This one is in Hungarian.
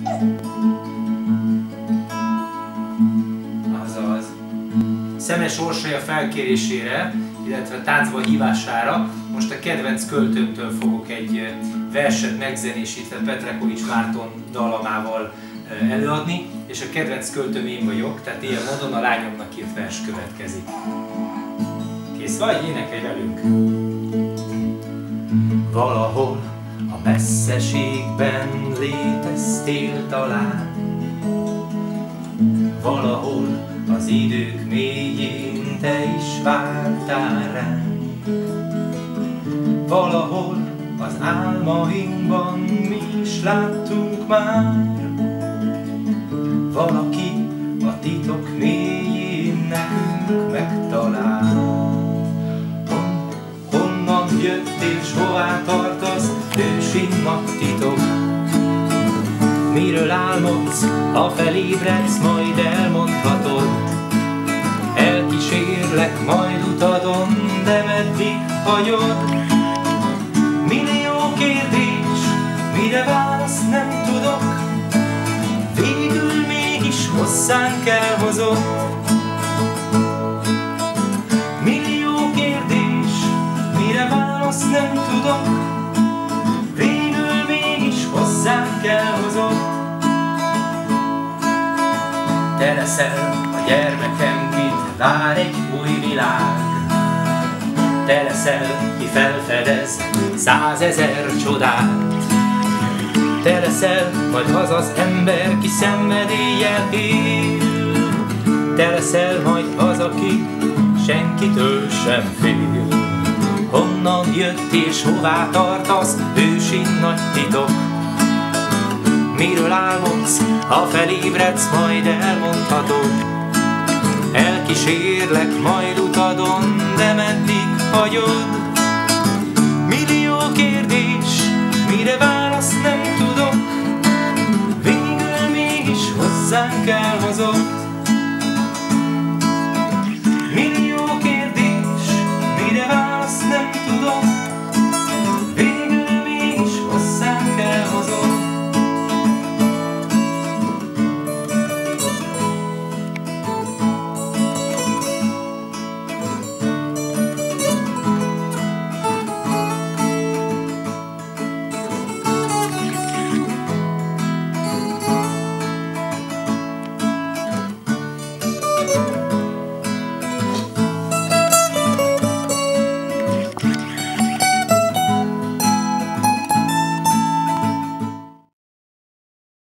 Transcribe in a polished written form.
Azaz. Szemes Orsolya felkérésére, illetve táncba hívására most a kedvenc költőmtől fogok egy verset megzenésítve Petrekovics Márton dallamával előadni, és a kedvenc költőm én vagyok, tehát ilyen módon a lányomnak írt vers következik. Kész vagy? Énekelj velünk! Valahol a messzeségben léteztél talán, valahol az idők mélyén te is vártál ránk, valahol az álmainkban mi is láttunk már, valaki a titok mélyén nekünk megtalál. Honnan jöttél s hová tartasz, ősi nagy titok? Miről álmodsz, ha felébredsz, majd elmondhatod. Elkísérlek majd utadon, de meddig hagyod? Millió kérdés, mire választ nem tudok, végül mégis hozzánk elhozott. Millió kérdés, mire választ nem tudok, végül mégis hozzánk elhozott. Te leszel a gyermekem, kit vár egy új világ. Te leszel, ki felfedez 100 000 csodát. Te leszel majd az az ember, ki szenvedéllyel él. Te leszel majd az, aki senkitől sem fél. Honnan jött és hová tartasz, ősi nagy titok? Miről álmodsz, ha felébredsz, majd elmondhatod. Elkísérlek majd utadon, de meddig hagyod? Millió kérdés, mire választ nem tudok, végül mégis hozzánk